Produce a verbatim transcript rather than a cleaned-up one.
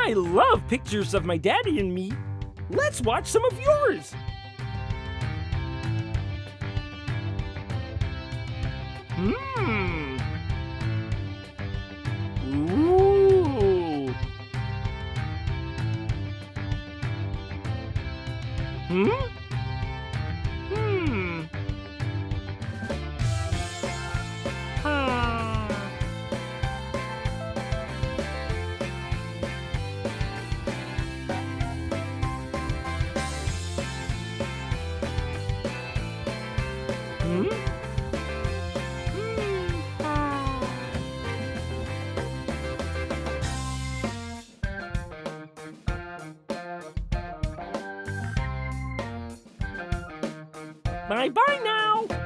I love pictures of my daddy and me. Let's watch some of yours. Hmm. Ooh. Hmm? Hmm. Ah. Hmm? Hmm. Ah. Bye-bye now.